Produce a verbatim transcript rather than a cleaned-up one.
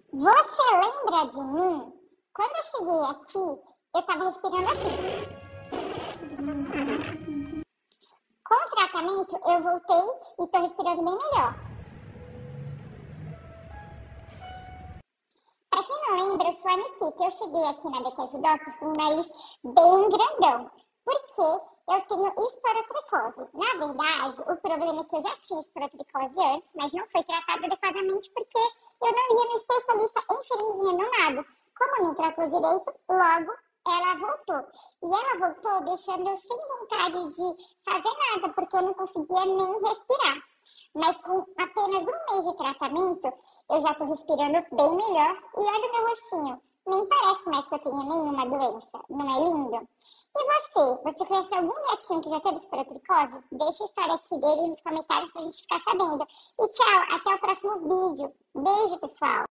Você lembra de mim? Quando eu cheguei aqui, eu tava respirando assim. Com o tratamento, eu voltei e tô respirando bem melhor. Pra quem não lembra, eu sou a Nikita. Eu cheguei aqui na B Q F Doc com um nariz bem grandão, porque eu tenho esporotricose. Na verdade, o problema é que eu já tinha esporotricose antes, mas não foi tratado adequadamente porque eu não ia no especialista enfermezinha no nada. Como não tratou direito, logo ela voltou. E ela voltou deixando eu sem vontade de fazer nada, porque eu não conseguia nem respirar. Mas com apenas um mês de tratamento, eu já tô respirando bem melhor. E olha o meu rostinho, nem parece mais que eu tenho nenhuma doença. Não é lindo? E você? Você conhece algum gatinho que já teve esporotricose? Deixa a história aqui dele nos comentários pra gente ficar sabendo. E tchau, até o próximo vídeo. Beijo, pessoal!